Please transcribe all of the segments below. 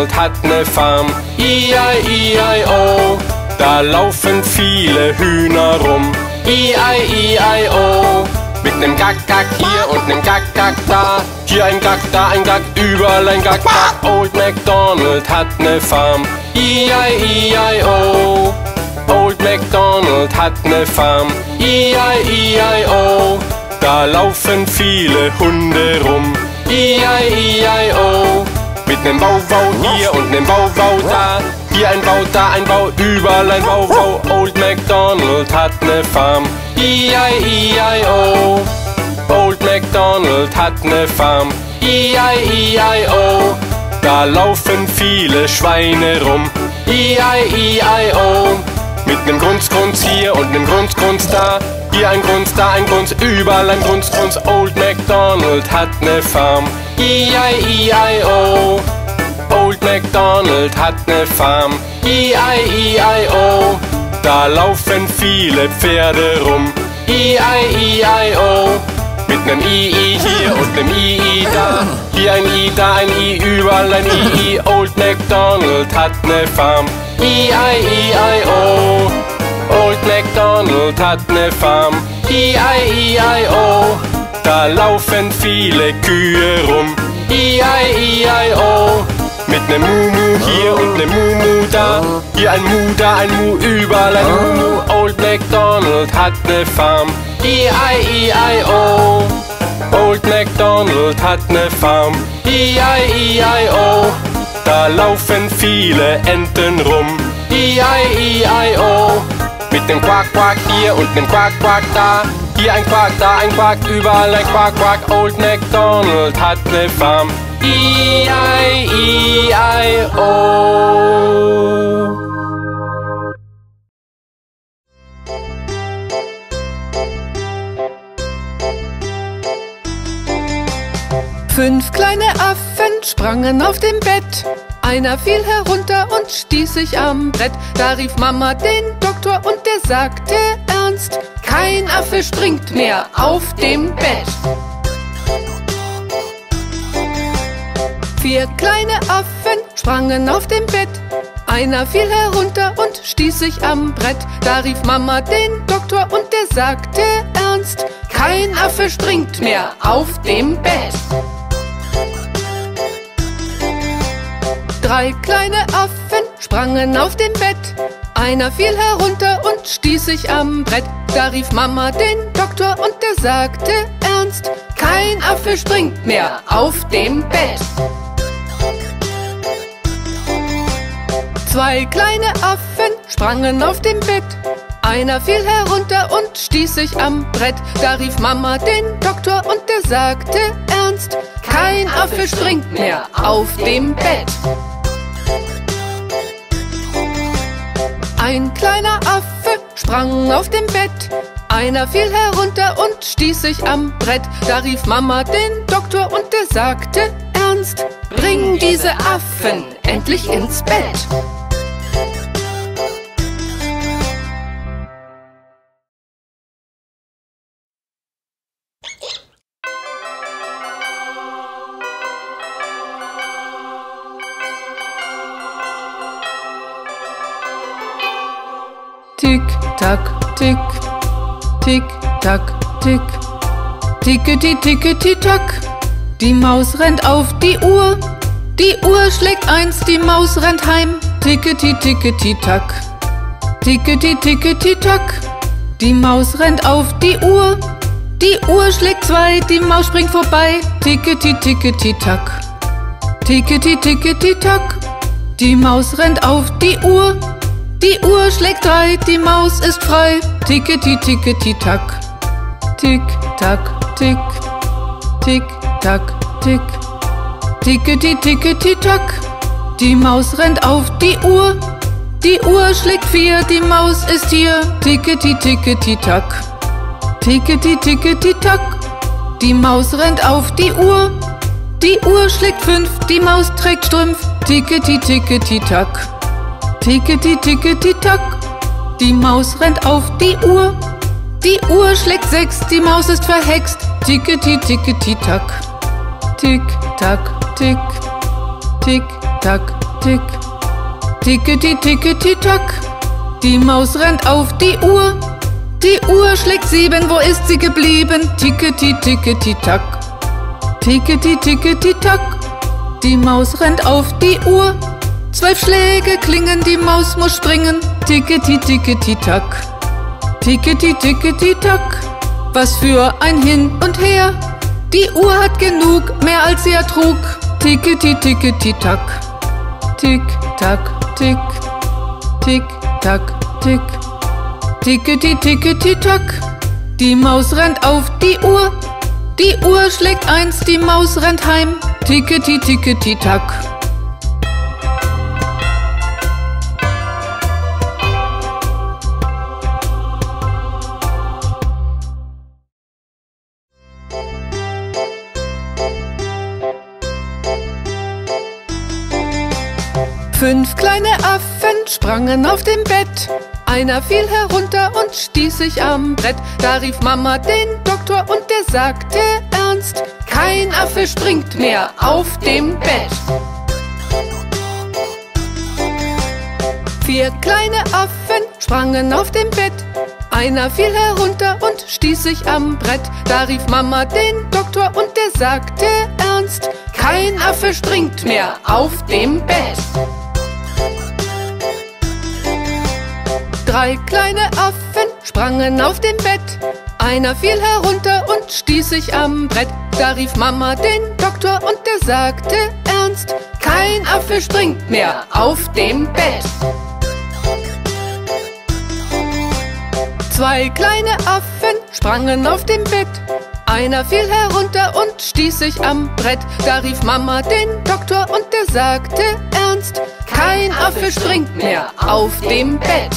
McDonald hat ne Farm. E-I-E-I-O, da laufen viele Hühner rum. E-I-E-I-O, mit nem Gack-Gack hier und nem Gack-Gack da. Hier ein Gack, da ein Gack, überall ein Gack-Gack. Old MacDonald hat ne Farm. E-I-E-I-O, Old MacDonald hat ne Farm. E-I-E-I-O, da laufen viele Hunde rum. E-I-E-I-O, mit nem Bau-Bau hier und nem Bau-Bau da. Hier ein Bau, da ein Bau, überall ein Bau-Bau. Old MacDonald hat ne Farm. E-I-E-I-O, Old MacDonald hat ne Farm. E-I-E-I-O, da laufen viele Schweine rum. E-I-E-I-O, mit nem Grunz hier und nem Grunz da. Hier ein Grunz, da ein Grunz, überall ein Grunz. Old MacDonald hat ne Farm. E-I-E-I-O, Old MacDonald hat ne Farm. E-I-E-I-O, da laufen viele Pferde rum. E-I-E-I-O, mit nem I-I hier und nem I-I da. Hier ein I, da ein I, überall ein I-I. Old MacDonald hat ne Farm. E-I-E-I-O, Old MacDonald hat ne Farm. E-I-E-I-O, da laufen viele Kühe rum. E-I-E-I-O, mit nem Mu-Mu hier und nem Mu-Mu da. Hier ein Mu, da ein Mu, überall ein Mu-Mu. Old MacDonald hat ne Farm. E-I-E-I-O, Old MacDonald hat ne Farm. E-I-E-I-O, da laufen viele Enten rum. E-I-E-I-O, mit nem Quack-Quack hier und nem Quack-Quack da. Hier ein Quack, da ein Quack, überall ein Quack-Quack. Old MacDonald hat ne Farm. E-I-E-I-O. 5 kleine Affen sprangen auf dem Bett. Einer fiel herunter und stieß sich am Brett. Da rief Mama den Doktor und der sagte ernst: Kein Affe springt mehr auf dem Bett. 4 kleine Affen sprangen auf dem Bett. Einer fiel herunter und stieß sich am Brett. Da rief Mama den Doktor und der sagte ernst: Kein Affe springt mehr auf dem Bett. 3 kleine Affen sprangen auf dem Bett. Einer fiel herunter und stieß sich am Brett. Da rief Mama den Doktor und der sagte ernst: Kein Affe springt mehr auf dem Bett. 2 kleine Affen sprangen auf dem Bett. Einer fiel herunter und stieß sich am Brett. Da rief Mama den Doktor und der sagte ernst: Kein Affe springt mehr auf dem Bett. Ein kleiner Affe sprang auf dem Bett. Einer fiel herunter und stieß sich am Brett. Da rief Mama den Doktor und der sagte ernst: Bring diese Affen endlich ins Bett. Tick, tack, tick, tick, tack, tick, tickety, tickety, tack. Die Maus rennt auf die Uhr. Die Uhr schlägt 1, die Maus rennt heim. Tickety, tickety, tack, tickety, tickety, tack. Die Maus rennt auf die Uhr. Die Uhr schlägt 2, die Maus springt vorbei. Tickety, tickety, tack, tickety, tickety, tack. Die Maus rennt auf die Uhr. Die Uhr schlägt 3, die Maus ist frei. Tickety, tickety, tack. Tick, tack, tick. Tick, tack, tick. Tickety, tickety, tack. Die Maus rennt auf die Uhr. Die Uhr schlägt 4, die Maus ist hier. Tickety, tickety, tack. Tickety, tickety, tack. Die Maus rennt auf die Uhr. Die Uhr schlägt 5, die Maus trägt Strümpf. Tickety, tickety, tack. Tickety, tickety, tack. Die Maus rennt auf die Uhr. Die Uhr schlägt 6, die Maus ist verhext. Tickety, tickety, tack. Tick, tack, tick. Tick, tack, tick. Tickety, tickety, tack. Die Maus rennt auf die Uhr. Die Uhr schlägt 7, wo ist sie geblieben? Tickety, tickety, tack. Tickety, tickety, tack. Die Maus rennt auf die Uhr. 12 Schläge klingen, die Maus muss springen. Tickety, tickety, tack. Tickety, tickety, tack. Was für ein Hin und Her. Die Uhr hat genug, mehr als sie ertrug. Tickety, tickety, tack. Tick, tack, tick. Tick, tack, tick. Tickety, tickety, tack. Die Maus rennt auf die Uhr. Die Uhr schlägt 1, die Maus rennt heim. Tickety, tickety, tack. Fünf kleine Affen sprangen auf dem Bett. Einer fiel herunter und stieß sich am Brett. Da rief Mama den Doktor und der sagte ernst: Kein Affe springt mehr auf dem Bett. 4 kleine Affen sprangen auf dem Bett. Einer fiel herunter und stieß sich am Brett. Da rief Mama den Doktor und der sagte ernst: Kein Affe springt mehr auf dem Bett. 3 kleine Affen sprangen auf dem Bett. Einer fiel herunter und stieß sich am Brett. Da rief Mama den Doktor und der sagte ernst: Kein Affe springt mehr auf dem Bett. 2 kleine Affen sprangen auf dem Bett. Einer fiel herunter und stieß sich am Brett. Da rief Mama den Doktor und der sagte ernst: Kein Affe springt mehr auf dem Bett.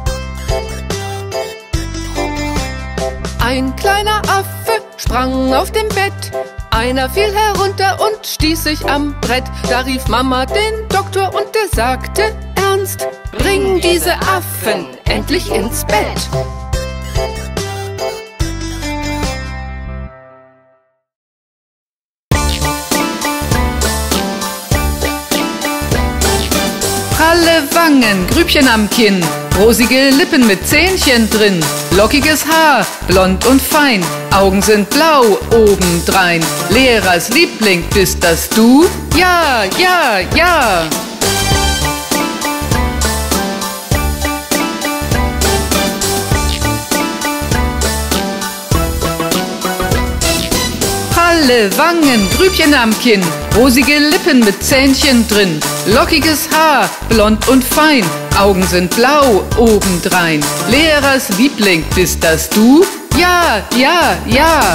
Ein kleiner Affe sprang auf dem Bett. Einer fiel herunter und stieß sich am Brett. Da rief Mama den Doktor und der sagte ernst: Bring diese Affen endlich ins Bett. Pralle Wangen, Grübchen am Kinn, rosige Lippen mit Zähnchen drin, lockiges Haar, blond und fein, Augen sind blau obendrein. Lehrers Liebling, bist das du? Ja, ja, ja! Pralle Wangen, Grübchen am Kinn, rosige Lippen mit Zähnchen drin, lockiges Haar, blond und fein, Augen sind blau obendrein. Lehrers Liebling, bist das du? Ja, ja, ja!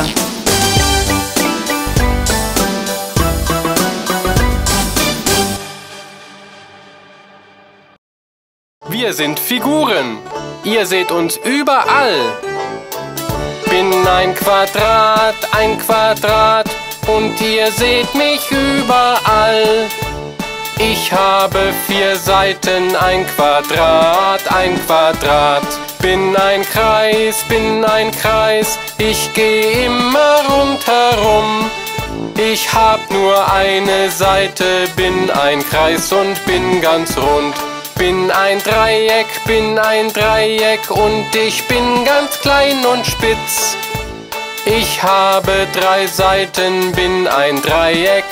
Wir sind Figuren, ihr seht uns überall. Bin ein Quadrat und ihr seht mich überall. Ich habe 4 Seiten, ein Quadrat. Bin ein Kreis, ich gehe immer rundherum. Ich hab nur eine Seite, bin ein Kreis und bin ganz rund. Bin ein Dreieck und ich bin ganz klein und spitz. Ich habe 3 Seiten, bin ein Dreieck.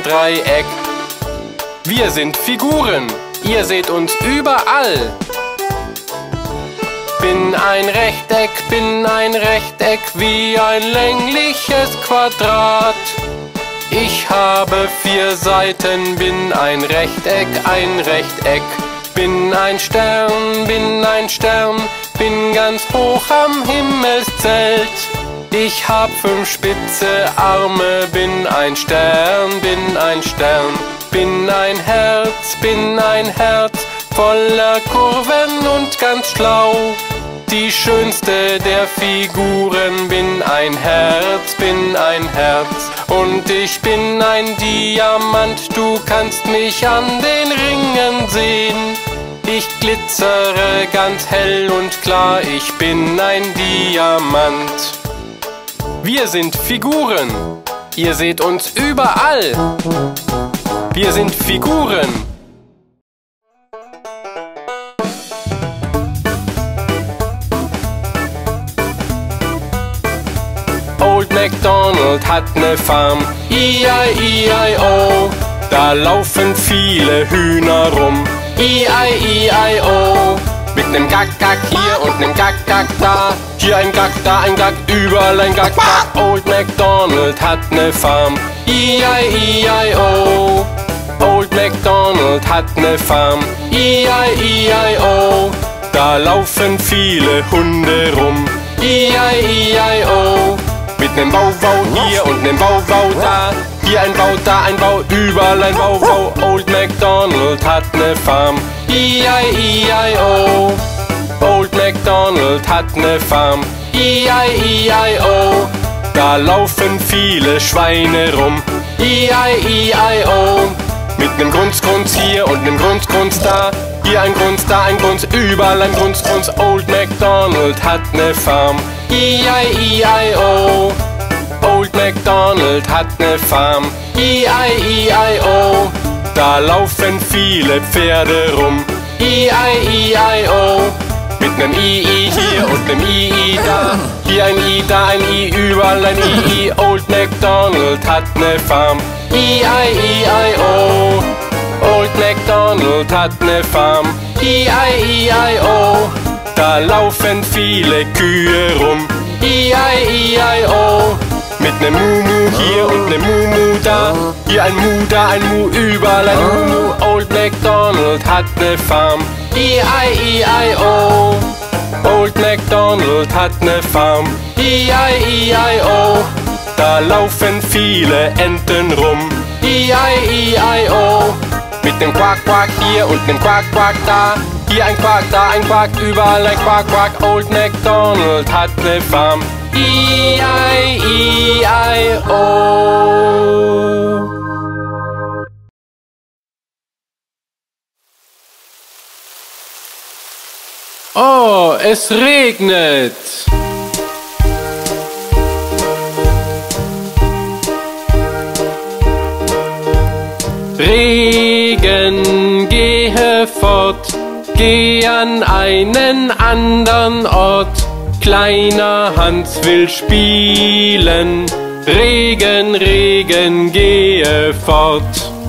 Wir sind Figuren, ihr seht uns überall. Bin ein Rechteck wie ein längliches Quadrat. Ich habe 4 Seiten, bin ein Rechteck. Bin ein Stern, bin ganz hoch am Himmelszelt. Ich hab 5 spitze Arme, bin ein Stern. Bin ein Herz, voller Kurven und ganz schlau. Die schönste der Figuren, bin ein Herz. Und ich bin ein Diamant, du kannst mich an den Ringen sehen. Ich glitzere ganz hell und klar, ich bin ein Diamant. Wir sind Figuren, ihr seht uns überall. Wir sind Figuren, Old MacDonald hat ne Farm. E-I-E-I-O, da laufen viele Hühner rum. E-I-E-I-O, mit nem Gack-Gack hier und nem Gack-Gack da. Hier ein Gack, da ein Gack, überall ein Gack-Gack. Old MacDonald hat ne Farm. E-I-E-I-O, Old MacDonald hat ne Farm. E-I-E-I-O, da laufen viele Hunde rum. E-I-E-I-O, mit nem Bau-Bau hier und nem Bau-Bau da. Hier ein Bau, da ein Bau, überall ein Bau-Bau. Old MacDonald hat ne Farm. E-I-E-I-O, Old MacDonald hat ne Farm. E-I-E-I-O, da laufen viele Schweine rum. E-I-E-I-O, mit nem Grunz hier und nem Grunz da. Hier ein Grunz, da ein Grunz, überall ein Grunz. Old MacDonald hat ne Farm. E-I-E-I-O, Old MacDonald hat ne Farm. E-I-E-I-O, da laufen viele Pferde rum. E-I-E-I-O, mit nem I-I hier und nem I-I da. Hier ein I, da ein I, überall ein I-I. Old MacDonald hat ne Farm. E-I-E-I-O, Old MacDonald hat ne Farm. E-I-E-I-O, da laufen viele Kühe rum. E-I-E-I-O, mit nem Mu-Mu hier und nem Mu-Mu da. Hier ein Mu, da ein Mu, überall ein Mu-Mu. Old MacDonald hat ne Farm. E-I-E-I-O, Old MacDonald hat ne Farm. E-I-E-I-O, da laufen viele Enten rum. E-I-E-I-O, mit nem Quack-Quack hier und nem Quack-Quack da. Hier ein Quack, da ein Quack, überall ein Quack-Quack. Old MacDonald hat ne Farm. E-I-E-I-O. Oh, es regnet. Regen, gehe fort, geh an einen andern Ort. Kleiner Hans will spielen. Regen, Regen, gehe fort.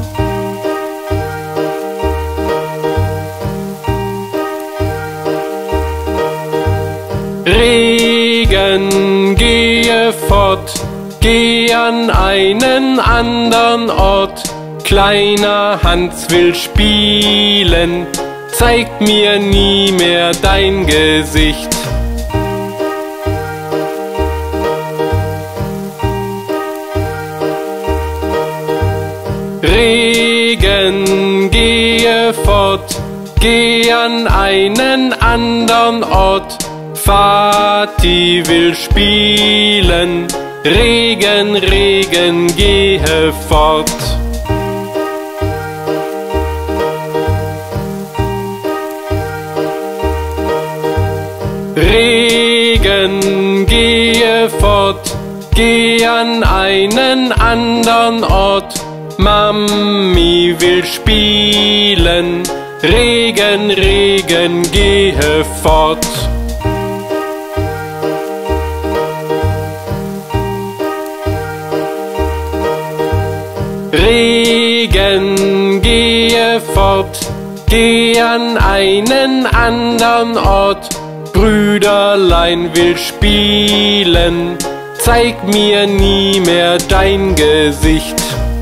Regen, gehe fort, geh an einen andern Ort. Kleiner Hans will spielen, zeig mir nie mehr dein Gesicht. Regen, gehe fort, geh an einen andern Ort. Vati will spielen, Regen, Regen, gehe fort. Regen, gehe fort, geh an einen andern Ort. Mami will spielen, Regen, Regen, gehe fort. Regen, gehe fort, geh an einen andern Ort. Brüderlein will spielen, zeig mir nie mehr dein Gesicht.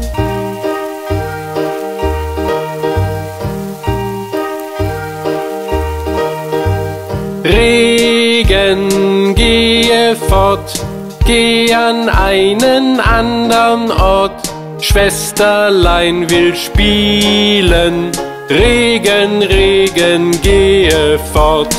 Regen, gehe fort, geh an einen andern Ort. Schwesterlein will spielen, Regen, Regen, gehe fort.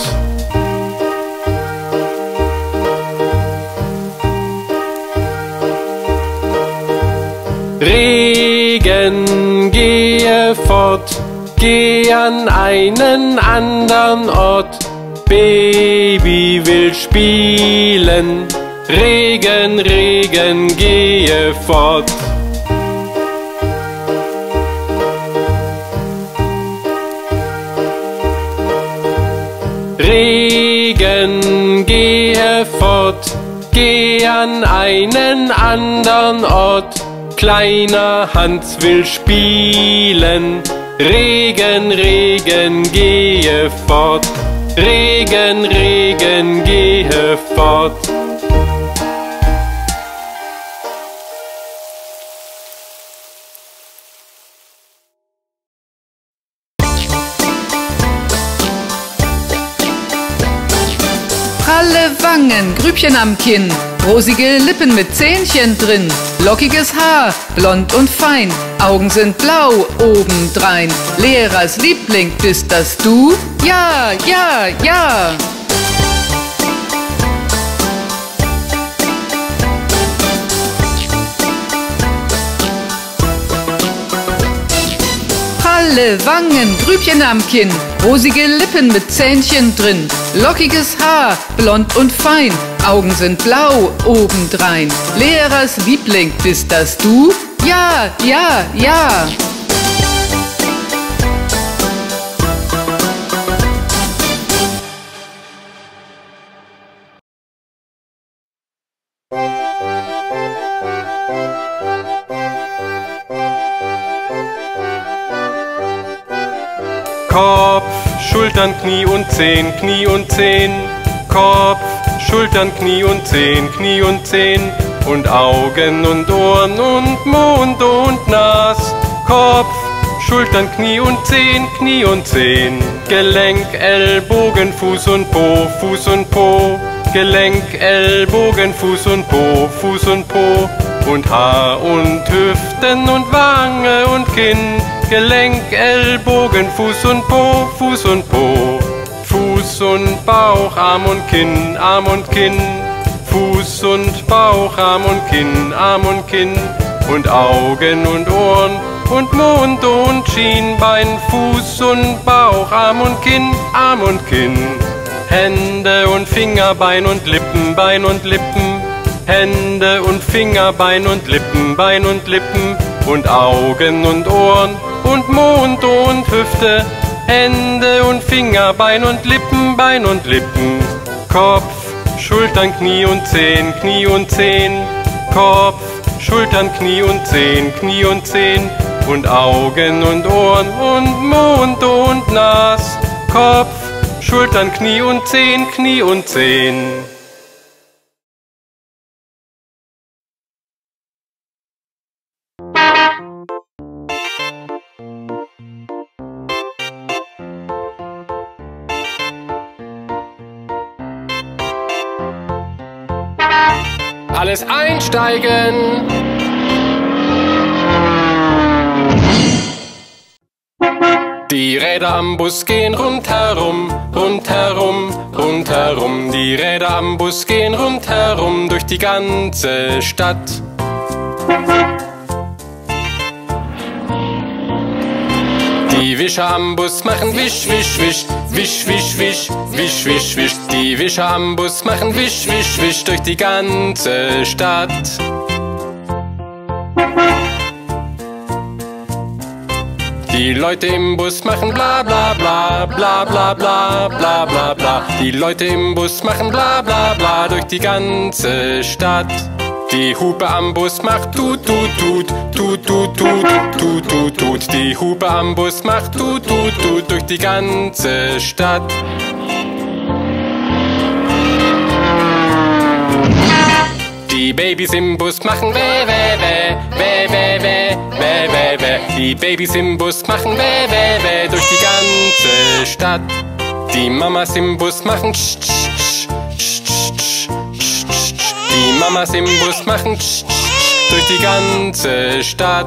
Regen, gehe fort, geh an einen andern Ort. Baby will spielen, Regen, Regen, gehe fort. Regen, gehe fort, geh an einen andern Ort. Kleiner Hans will spielen. Regen, Regen, gehe fort. Regen, Regen, gehe fort. Pralle Wangen, Grübchen am Kinn, rosige Lippen mit Zähnchen drin, lockiges Haar, blond und fein, Augen sind blau obendrein. Lehrers Liebling, bist das du? Ja, ja, ja! Pralle Wangen, Grübchen am Kinn, rosige Lippen mit Zähnchen drin, lockiges Haar, blond und fein, Augen sind blau obendrein. Lehrers Liebling, bist das du? Ja, ja, ja! Kopf, Schultern, Knie und Zehen, Knie und Zehen. Kopf, Schultern, Knie und Zehen, Knie und Zehen. Und Augen und Ohren und Mund und Nas. Kopf, Schultern, Knie und Zehen, Knie und Zehen. Gelenk, Ellbogen, Fuß und Po, Fuß und Po. Gelenk, Ellbogen, Fuß und Po, Fuß und Po. Und Haar und Hüften und Wange und Kinn. Gelenk, Ellbogen, Fuß und Po, Fuß und Po. Fuß und Bauch, Arm und Kinn, Arm und Kinn. Fuß und Bauch, Arm und Kinn, Arm und Kinn. Und Augen und Ohren und Mund und Schienbein. Fuß und Bauch, Arm und Kinn, Arm und Kinn. Hände und Finger, Bein und Lippen, Bein und Lippen. Hände und Finger, Bein und Lippen, Bein und Lippen. Und Augen und Ohren und Mund und Hüfte. Hände und Finger, Bein und Lippen, Bein und Lippen. Kopf, Schultern, Knie und Zehen, Knie und Zehen. Kopf, Schultern, Knie und Zehen, Knie und Zehen. Und Augen und Ohren und Mund und Nas. Kopf, Schultern, Knie und Zehen, Knie und Zehen. Alles einsteigen! Die Räder am Bus gehen rundherum, rundherum, rundherum. Die Räder am Bus gehen rundherum durch die ganze Stadt. Die Wischer am Bus machen wisch, wisch, wisch, wisch, wisch, wisch, wisch, wisch, wisch. Die Wischer am Bus machen wisch, wisch, wisch durch die ganze Stadt. Die Leute im Bus machen bla bla bla, bla bla bla, bla bla bla. Die Leute im Bus machen bla bla bla durch die ganze Stadt. Die Hupe am Bus macht tut, tut, tut, tut, tut, tut, tut, tut, tut. Die Hupe am Bus macht tut, tut, tut durch die ganze Stadt. Die Babys im Bus machen weh, weh, weh, weh, weh, weh, weh, weh, weh. Die Babys im Bus machen weh, weh, weh durch die ganze Stadt. Die Mamas im Bus machen tsch, tsch, tsch, tsch, tsch, tsch, tsch. Die Mamas im Bus machen tsch, tsch, tsch, durch die ganze Stadt.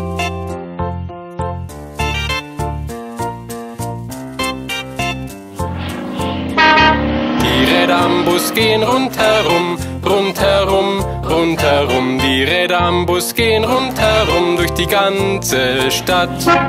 Die Räder am Bus gehen rundherum, rundherum, rundherum. Die Räder am Bus gehen rundherum durch die ganze Stadt.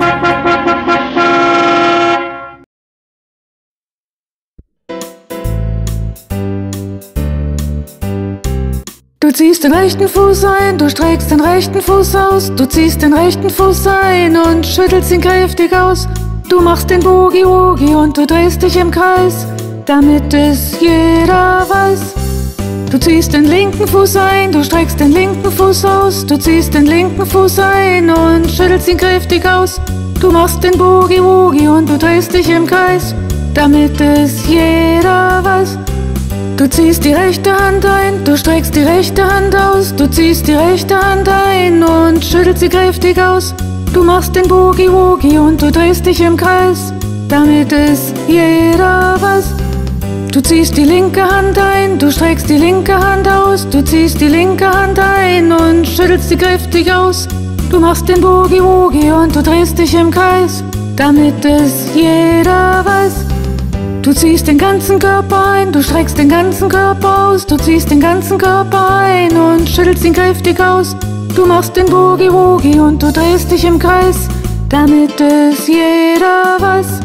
Du ziehst den rechten Fuß ein, du streckst den rechten Fuß aus. Du ziehst den rechten Fuß ein und schüttelst ihn kräftig aus. Du machst den Boogie-Woogie und du drehst dich im Kreis, damit es jeder weiß. Du ziehst den linken Fuß ein, du streckst den linken Fuß aus. Du ziehst den linken Fuß ein und schüttelst ihn kräftig aus. Du machst den Boogie-Woogie und du drehst dich im Kreis, damit es jeder weiß. Du ziehst die rechte Hand ein, du streckst die rechte Hand aus. Du ziehst die rechte Hand ein und schüttelst sie kräftig aus. Du machst den Boogie-Woogie und du drehst dich im Kreis, damit es jeder weiß. Du ziehst die linke Hand ein, du streckst die linke Hand aus. Du ziehst die linke Hand ein und schüttelst sie kräftig aus. Du machst den Boogie-Woogie und du drehst dich im Kreis, damit es jeder weiß. Du ziehst den ganzen Körper ein, du streckst den ganzen Körper aus. Du ziehst den ganzen Körper ein und schüttelst ihn kräftig aus. Du machst den Boogie-Woogie und du drehst dich im Kreis, damit es jeder weiß.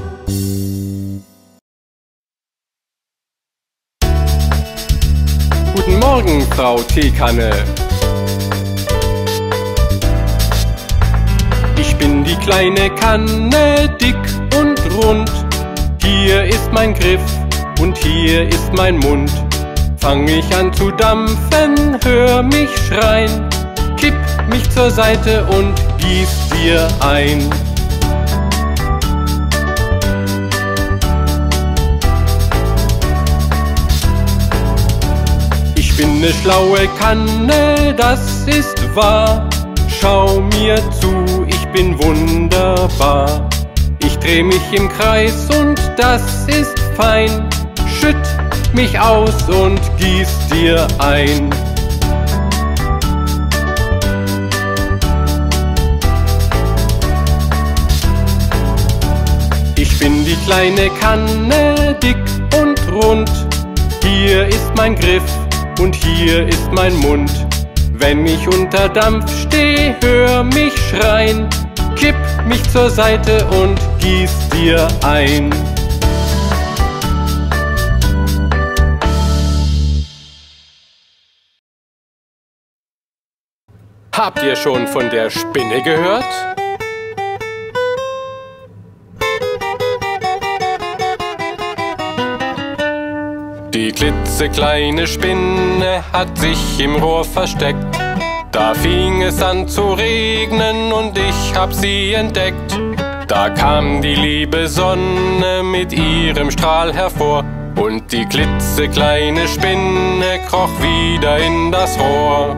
Guten Morgen, Frau Teekanne. Ich bin die kleine Kanne, dick und rund. Hier ist mein Griff und hier ist mein Mund. Fang ich an zu dampfen, hör mich schreien. Kipp mich zur Seite und gieß dir ein. Ich bin ne schlaue Kanne, das ist wahr. Schau mir zu, ich bin wunderbar. Ich dreh mich im Kreis und das ist fein. Schütt mich aus und gieß dir ein. Ich bin die kleine Kanne, dick und rund. Hier ist mein Griff und hier ist mein Mund. Wenn ich unter Dampf steh, hör mich schreien. Kipp mich zur Seite und gieß dir ein. Habt ihr schon von der Spinne gehört? Die klitzekleine Spinne hat sich im Rohr versteckt. Da fing es an zu regnen und ich hab sie entdeckt. Da kam die liebe Sonne mit ihrem Strahl hervor und die klitzekleine Spinne kroch wieder in das Rohr.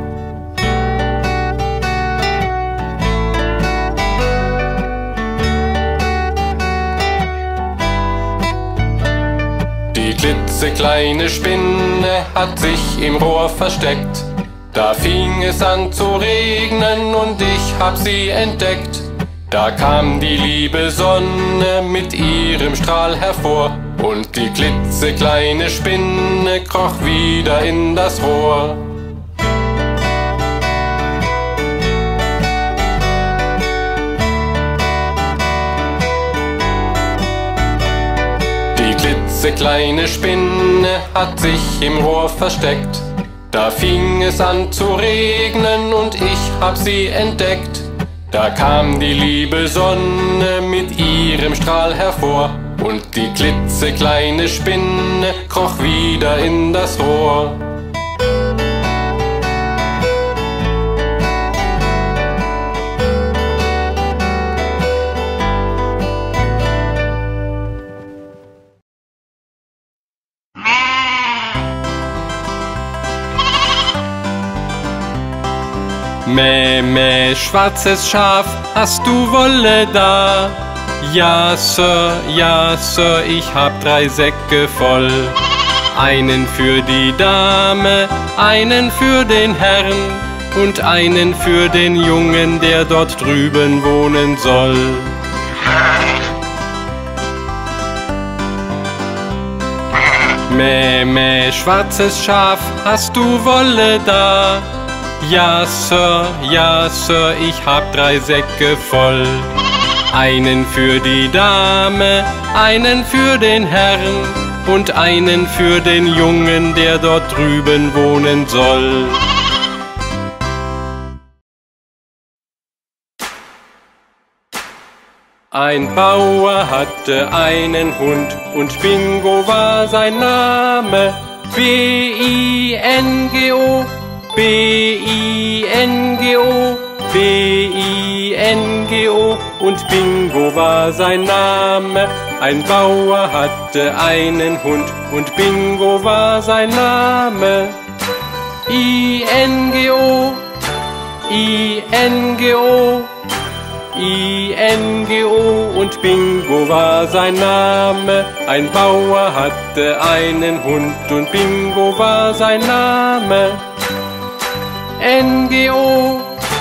Die klitzekleine Spinne hat sich im Rohr versteckt. Da fing es an zu regnen und ich hab sie entdeckt. Da kam die liebe Sonne mit ihrem Strahl hervor und die klitzekleine Spinne kroch wieder in das Rohr. Die klitzekleine Spinne hat sich im Rohr versteckt. Da fing es an zu regnen und ich hab sie entdeckt. Da kam die liebe Sonne mit ihrem Strahl hervor und die klitzekleine Spinne kroch wieder in das Rohr. Mäh, mäh, schwarzes Schaf, hast du Wolle da? Ja, Sir, ich hab 3 Säcke voll. Einen für die Dame, einen für den Herrn und einen für den Jungen, der dort drüben wohnen soll. Mäh, mäh, schwarzes Schaf, hast du Wolle da? Ja, Sir, ich hab 3 Säcke voll. Einen für die Dame, einen für den Herrn und einen für den Jungen, der dort drüben wohnen soll. Ein Bauer hatte einen Hund und Bingo war sein Name. B-I-N-G-O, B-I-N-G-O, B-I-N-G-O. Und Bingo war sein Name. Ein Bauer hatte einen Hund und Bingo war sein Name. I-N-G-O, I-N-G-O, I-N-G-O. Und Bingo war sein Name. Ein Bauer hatte einen Hund und Bingo war sein Name. N-G-O,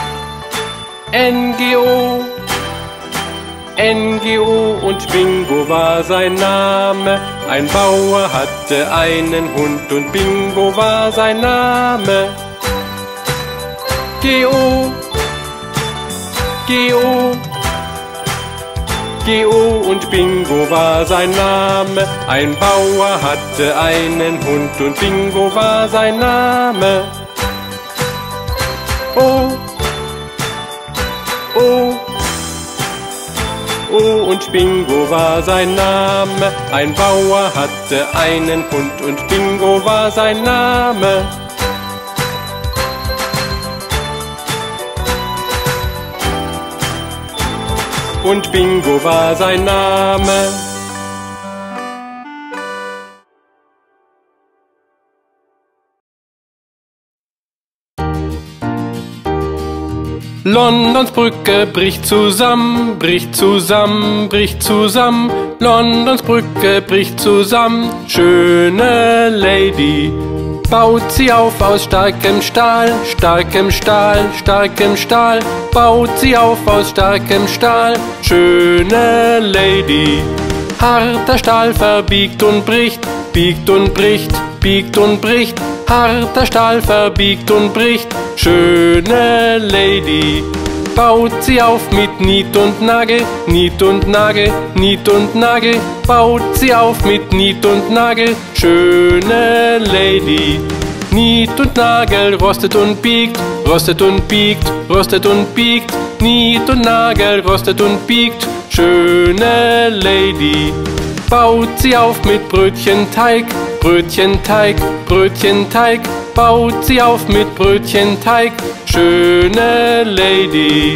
N-G-O, N-G-O. Und Bingo war sein Name. Ein Bauer hatte einen Hund und Bingo war sein Name. G-O, G-O, G-O. Und Bingo war sein Name. Ein Bauer hatte einen Hund und Bingo war sein Name. O, O, O. Und Bingo war sein Name. Ein Bauer hatte einen Hund und Bingo war sein Name. Und Bingo war sein Name. Londons Brücke bricht zusammen, bricht zusammen, bricht zusammen. Londons Brücke bricht zusammen, schöne Lady. Baut sie auf aus starkem Stahl, starkem Stahl, starkem Stahl. Baut sie auf aus starkem Stahl, schöne Lady. Harter Stahl verbiegt und bricht, biegt und bricht, biegt und bricht. Harter Stahl verbiegt und bricht, schöne Lady. Baut sie auf mit Niet und Nagel, Niet und Nagel, Niet und Nagel. Baut sie auf mit Niet und Nagel, schöne Lady. Niet und Nagel rostet und biegt, rostet und biegt, rostet und biegt. Niet und Nagel rostet und biegt, schöne Lady. Baut sie auf mit Brötchenteig, Brötchenteig, Brötchenteig. Baut sie auf mit Brötchenteig, schöne Lady.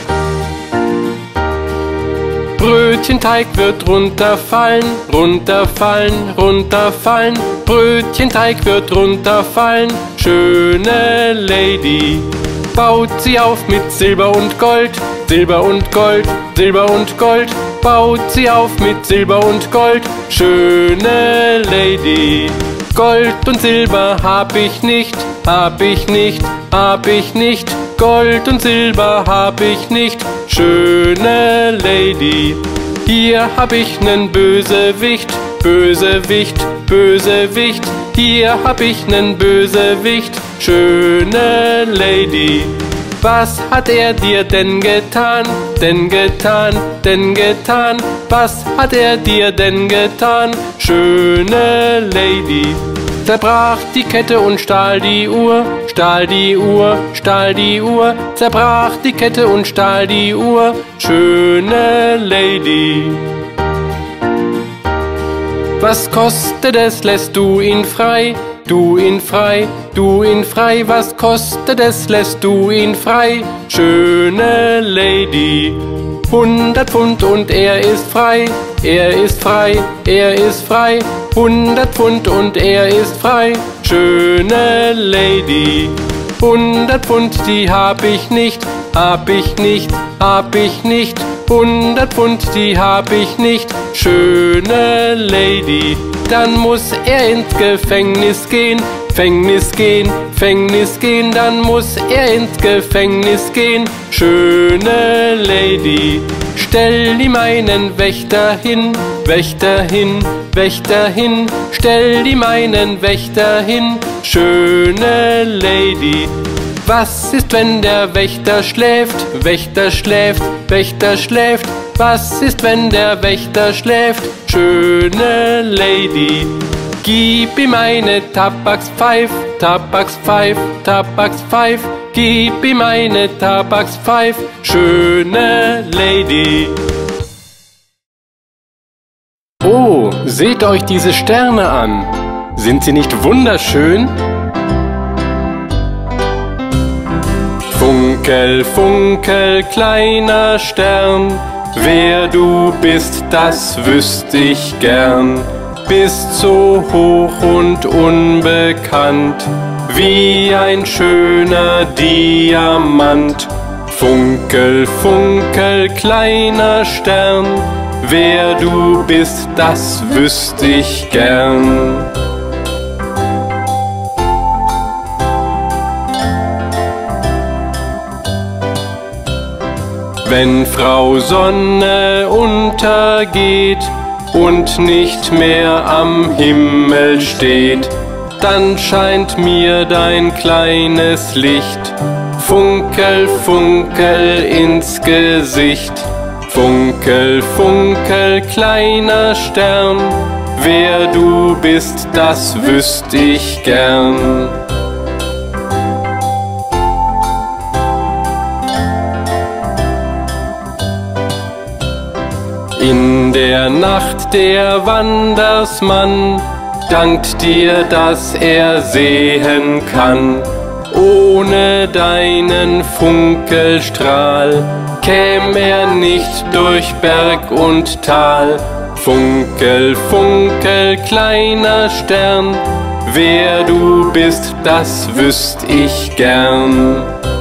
Brötchenteig wird runterfallen, runterfallen, runterfallen. Brötchenteig wird runterfallen, schöne Lady. Baut sie auf mit Silber und Gold, Silber und Gold, Silber und Gold. Baut sie auf mit Silber und Gold, schöne Lady. Gold und Silber hab ich nicht, hab ich nicht, hab ich nicht. Gold und Silber hab ich nicht, schöne Lady. Hier hab ich nen Bösewicht, Bösewicht, Bösewicht. Hier hab ich nen Bösewicht, schöne Lady. Was hat er dir denn getan, denn getan, denn getan? Was hat er dir denn getan, schöne Lady? Zerbrach die Kette und stahl die Uhr, stahl die Uhr, stahl die Uhr. Zerbrach die Kette und stahl die Uhr, schöne Lady. Was kostet es, lässt du ihn frei? Du ihn frei, du ihn frei. Was kostet es, lässt du ihn frei? Schöne Lady. 100 Pfund und er ist frei, er ist frei, er ist frei. 100 Pfund und er ist frei, schöne Lady. 100 Pfund, die hab ich nicht, hab ich nicht, hab ich nicht. 100 Pfund, die hab ich nicht, schöne Lady. Dann muss er ins Gefängnis gehen, Gefängnis gehen, Gefängnis gehen. Dann muss er ins Gefängnis gehen, schöne Lady. Stell ihm einen Wächter hin, Wächter hin, Wächter hin. Stell ihm einen Wächter hin, schöne Lady. Was ist, wenn der Wächter schläft, Wächter schläft, Wächter schläft? Was ist, wenn der Wächter schläft, schöne Lady? Gib ihm eine Tabakspfeif, Tabakspfeif, Tabakspfeif. Gib ihm eine Tabakspfeif, schöne Lady. Oh, seht euch diese Sterne an. Sind sie nicht wunderschön? Funkel, funkel, kleiner Stern, wer du bist, das wüsst ich gern. Bist so hoch und unbekannt, wie ein schöner Diamant. Funkel, funkel, kleiner Stern, wer du bist, das wüsst ich gern. Wenn Frau Sonne untergeht und nicht mehr am Himmel steht, dann scheint mir dein kleines Licht Funkel, funkel ins Gesicht. Funkel, funkel, kleiner Stern, wer du bist, das wüsst ich gern. In der Nacht der Wandersmann dankt dir, dass er sehen kann. Ohne deinen Funkelstrahl käm er nicht durch Berg und Tal. Funkel, funkel, kleiner Stern, wer du bist, das wüsst ich gern.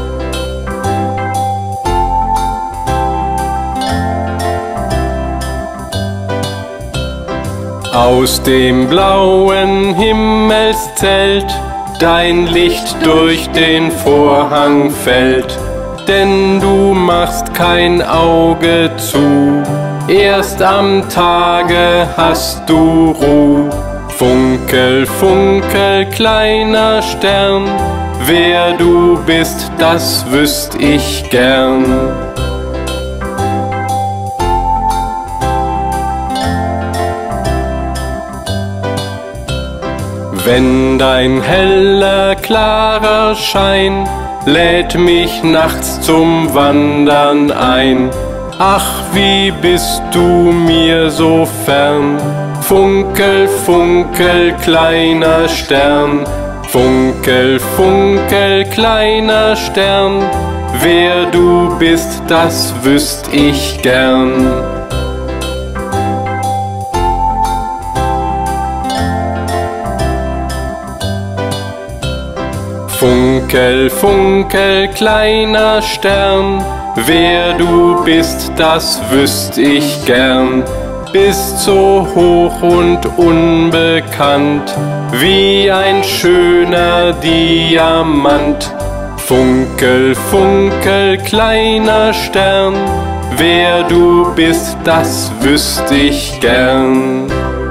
Aus dem blauen Himmelszelt dein Licht durch den Vorhang fällt, denn du machst kein Auge zu, erst am Tage hast du Ruh. Funkel, funkel, kleiner Stern, wer du bist, das wüsst ich gern. Wenn dein heller, klarer Schein lädt mich nachts zum Wandern ein, ach, wie bist du mir so fern. Funkel, funkel, kleiner Stern, funkel, funkel, kleiner Stern, wer du bist, das wüsst ich gern. Funkel, funkel, kleiner Stern, wer du bist, das wüsst ich gern. Bist so hoch und unbekannt, wie ein schöner Diamant. Funkel, funkel, kleiner Stern, wer du bist, das wüsst ich gern.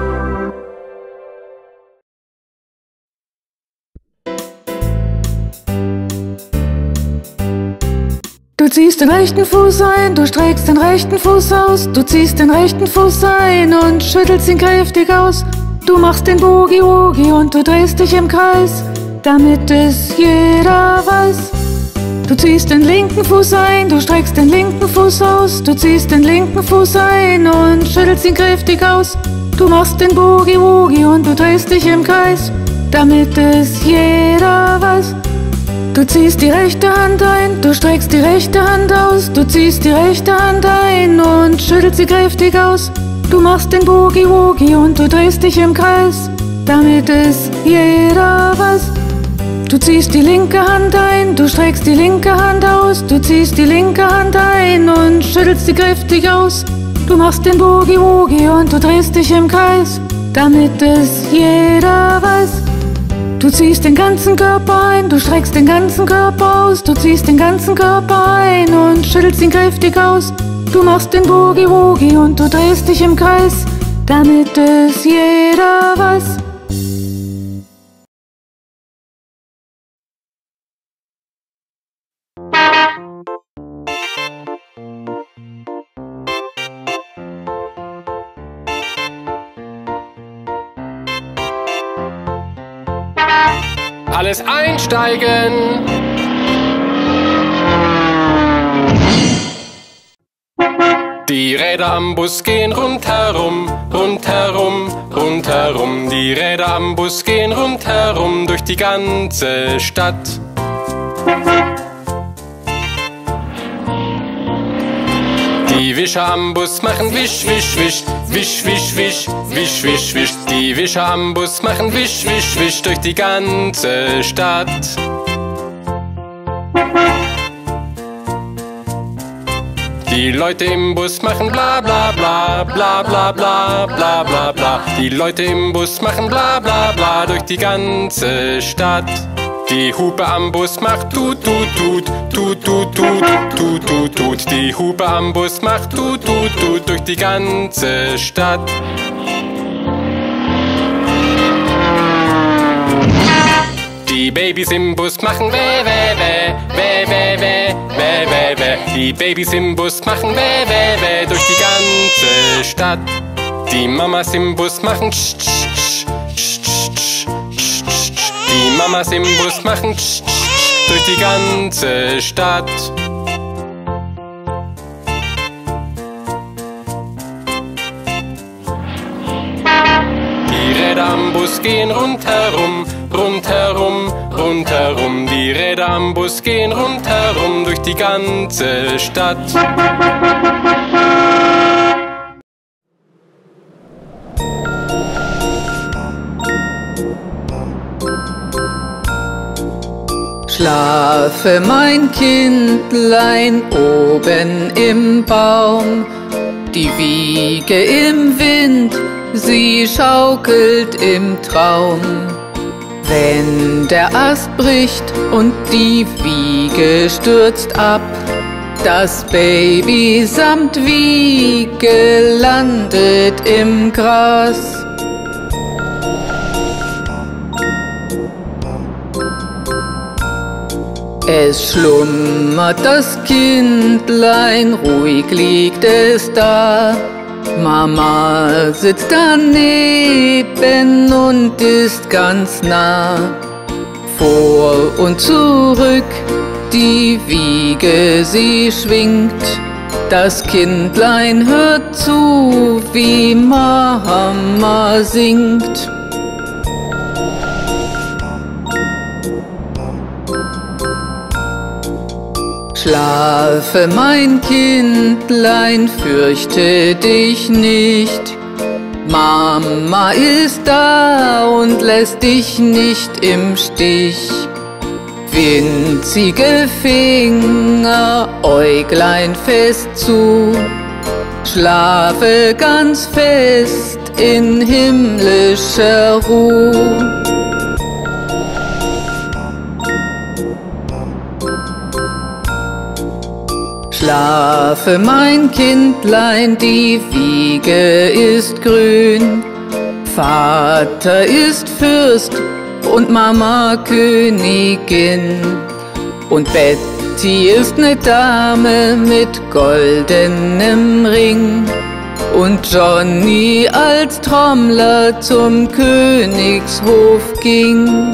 Du ziehst den rechten Fuß ein, du streckst den rechten Fuß aus. Du ziehst den rechten Fuß ein und schüttelst ihn kräftig aus. Du machst den Boogie-Woogie und du drehst dich im Kreis, damit es jeder weiß. Du ziehst den linken Fuß ein, du streckst den linken Fuß aus. Du ziehst den linken Fuß ein und schüttelst ihn kräftig aus. Du machst den Boogie-Woogie und du drehst dich im Kreis, damit es jeder weiß. Du ziehst die rechte Hand ein, du streckst die rechte Hand aus. Du ziehst die rechte Hand ein und schüttelst sie kräftig aus. Du machst den Boogie-Woogie und du drehst dich im Kreis, damit es jeder weiß. Du ziehst die linke Hand ein, du streckst die linke Hand aus. Du ziehst die linke Hand ein und schüttelst sie kräftig aus. Du machst den Boogie-Woogie und du drehst dich im Kreis, damit es jeder weiß. Du ziehst den ganzen Körper ein, du streckst den ganzen Körper aus. Du ziehst den ganzen Körper ein und schüttelst ihn kräftig aus. Du machst den Boogie-Woogie und du drehst dich im Kreis, damit es jeder weiß. Alles einsteigen! Die Räder am Bus gehen rundherum, rundherum, rundherum. Die Räder am Bus gehen rundherum durch die ganze Stadt. Die Wischer am Bus machen wisch, wisch, wisch, wisch, wisch, wisch, wisch, wisch, wisch. Die Wischer am Bus machen wisch, wisch, wisch durch die ganze Stadt. Die Leute im Bus machen bla bla bla, bla bla bla, bla bla bla. Die Leute im Bus machen bla bla bla durch die ganze Stadt. Die Hupe am Bus macht tut, tut, tut, tut, tut, tut, tut, tut, tut. Die Hupe am Bus macht tut, tut, tut durch die ganze Stadt. Die Babys im Bus machen weh, weh, weh, weh, weh, weh, weh, weh, weh. Die Babys im Bus machen weh, weh, weh durch die ganze Stadt. Die Mamas im Bus machen tsch, tsch, tsch, tsch, tsch, tsch, tsch, tsch. Die Mamas im Bus machen tsch, tsch, durch die ganze Stadt. Die Räder am Bus gehen rundherum, rundherum, rundherum. Die Räder am Bus gehen rundherum durch die ganze Stadt. Schlafe, mein Kindlein, oben im Baum. Die Wiege im Wind, sie schaukelt im Traum. Wenn der Ast bricht und die Wiege stürzt ab, das Baby samt Wiege landet im Gras. Es schlummert das Kindlein, ruhig liegt es da. Mama sitzt daneben und ist ganz nah. Vor und zurück, die Wiege sie schwingt. Das Kindlein hört zu, wie Mama singt. Schlafe, mein Kindlein, fürchte dich nicht. Mama ist da und lässt dich nicht im Stich. Winzige Finger, Äuglein fest zu. Schlafe ganz fest in himmlischer Ruhe. Schlafe, mein Kindlein, die Wiege ist grün. Vater ist Fürst und Mama Königin. Und Betty ist ne Dame mit goldenem Ring. Und Johnny als Trommler zum Königshof ging.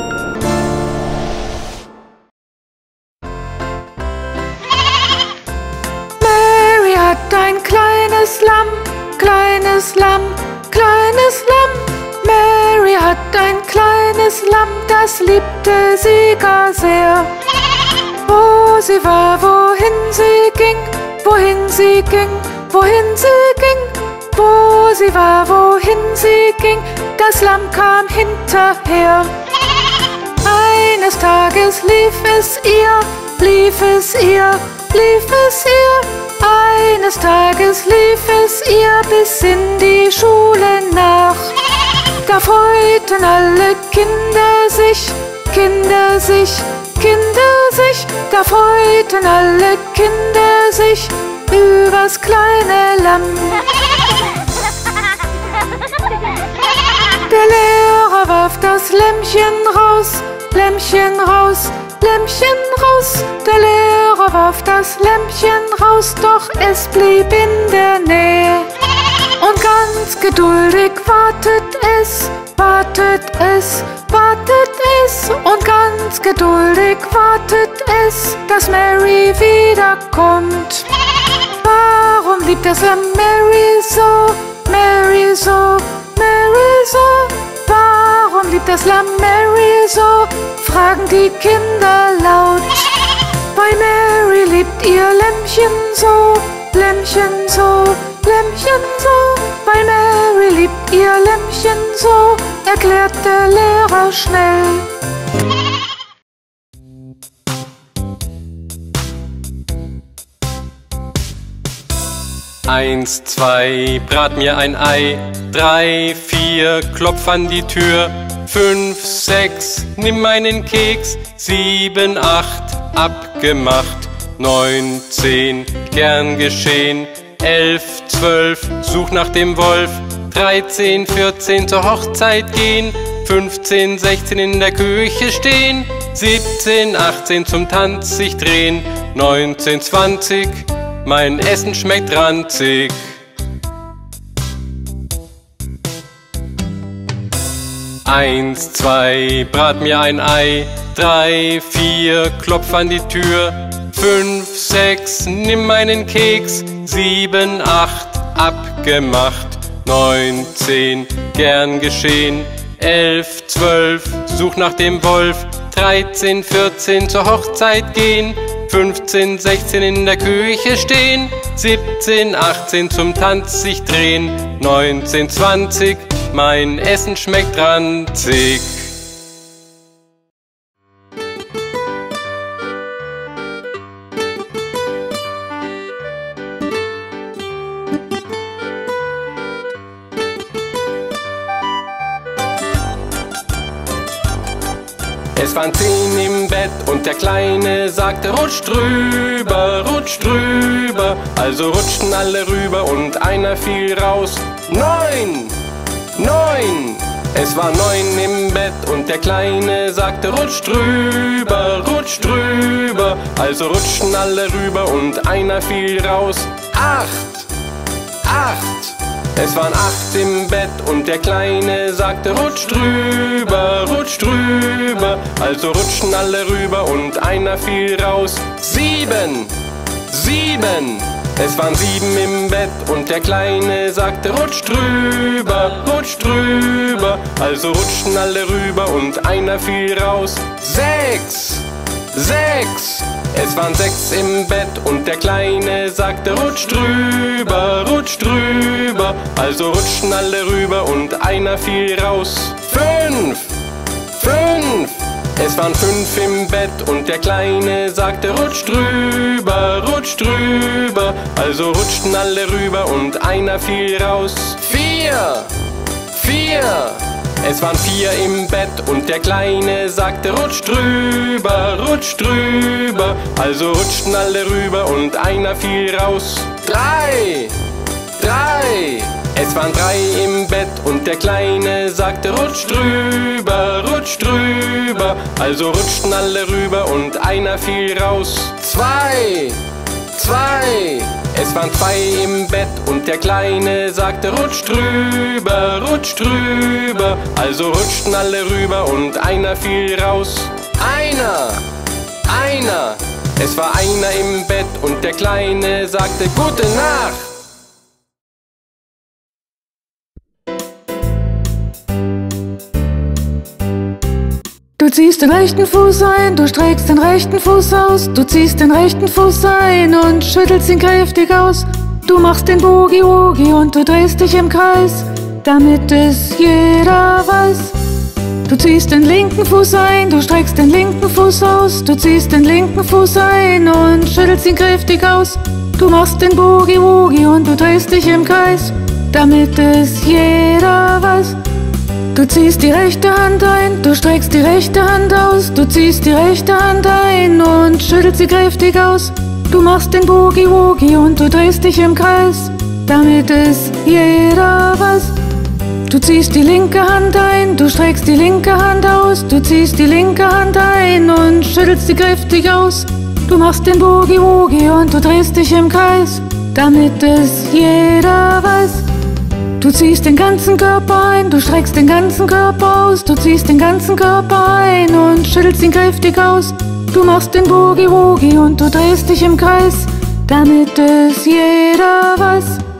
Ein kleines Lamm, kleines Lamm, kleines Lamm. Mary hat ein kleines Lamm, das liebte sie gar sehr. Wo sie war, wohin sie ging, wohin sie ging, wohin sie ging. Wo sie war, wohin sie ging, das Lamm kam hinterher. Eines Tages lief es ihr, lief es ihr, lief es ihr. Eines Tages lief es ihr bis in die Schule nach. Da freuten alle Kinder sich, Kinder sich, Kinder sich. Da freuten alle Kinder sich übers kleine Lamm. Der Lehrer warf das Lämmchen raus, Lämmchen raus, Lämmchen raus. Der Lehrer warf das Lämmchen raus, doch es blieb in der Nähe. Und ganz geduldig wartet es, wartet es, wartet es. Und ganz geduldig wartet es, dass Mary wiederkommt. Warum liebt das Lamm Mary so, Mary so, Mary so? Warum liebt das Lamm Mary so? Fragen die Kinder laut. Weil Mary liebt ihr Lämmchen so, Lämmchen so, Lämmchen so. Weil Mary liebt ihr Lämmchen so, erklärt der Lehrer schnell. 1, 2, brat mir ein Ei. 3, 4, klopf an die Tür. 5, 6, nimm meinen Keks. 7, 8, abgemacht. 9, 10, gern geschehen. 11, 12, such nach dem Wolf. 13, 14, zur Hochzeit gehen. 15, 16, in der Küche stehen. 17, 18, zum Tanz sich drehen. 19, 20, mein Essen schmeckt ranzig. Eins, 2, brat mir ein Ei. 3, 4, klopf an die Tür. 5, 6, nimm meinen Keks. 7, 8, abgemacht. 9, 10, gern geschehen. 11, 12, such nach dem Wolf. 13, 14, zur Hochzeit gehen. 15, 16, in der Küche stehen. 17, 18, zum Tanz sich drehen. 19, 20, mein Essen schmeckt ranzig. Es waren 10 im Bett und der Kleine sagte, rutsch drüber, rutsch drüber. Also rutschten alle rüber und einer fiel raus. 9, 9. Es waren 9 im Bett und der Kleine sagte, rutsch drüber, rutsch drüber. Also rutschten alle rüber und einer fiel raus. 8, 8. Es waren 8 im Bett und der Kleine sagte, rutsch drüber, rutsch drüber. Also rutschten alle rüber und einer fiel raus. 7, 7. Es waren 7 im Bett und der Kleine sagte, rutsch drüber, rutsch drüber. Also rutschten alle rüber und einer fiel raus. 6, 6. Es waren 6 im Bett und der Kleine sagte, rutsch drüber, rutsch drüber. Also rutschten alle rüber und einer fiel raus. 5, 5. Es waren 5 im Bett und der Kleine sagte, rutsch drüber, rutsch drüber. Also rutschten alle rüber und einer fiel raus. 4, 4. Es waren 4 im Bett und der Kleine sagte, rutsch drüber, rutsch drüber. Also rutschten alle rüber und einer fiel raus. 3, 3. Es waren 3 im Bett und der Kleine sagte, rutsch drüber, rutsch drüber. Also rutschten alle rüber und einer fiel raus. 2, 2. Es waren 2 im Bett und der Kleine sagte, rutsch drüber, rutsch drüber. Also rutschten alle rüber und einer fiel raus. Einer, einer. Es war einer im Bett und der Kleine sagte, gute Nacht. Du ziehst den rechten Fuß ein, du streckst den rechten Fuß aus. Du ziehst den rechten Fuß ein und schüttelst ihn kräftig aus. Du machst den Boogie-Woogie und du drehst dich im Kreis, damit es jeder weiß. Du ziehst den linken Fuß ein, du streckst den linken Fuß aus. Du ziehst den linken Fuß ein und schüttelst ihn kräftig aus. Du machst den Boogie-Woogie und du drehst dich im Kreis, damit es jeder weiß. Du ziehst die rechte Hand ein, du streckst die rechte Hand aus. Du ziehst die rechte Hand ein und schüttelst sie kräftig aus. Du machst den Boogie-Woogie und du drehst dich im Kreis, damit es jeder weiß. Du ziehst die linke Hand ein, du streckst die linke Hand aus. Du ziehst die linke Hand ein und schüttelst sie kräftig aus. Du machst den Boogie-Woogie und du drehst dich im Kreis, damit es jeder weiß. Du ziehst den ganzen Körper ein, du streckst den ganzen Körper aus. Du ziehst den ganzen Körper ein und schüttelst ihn kräftig aus. Du machst den Boogie-Woogie und du drehst dich im Kreis, damit es jeder weiß.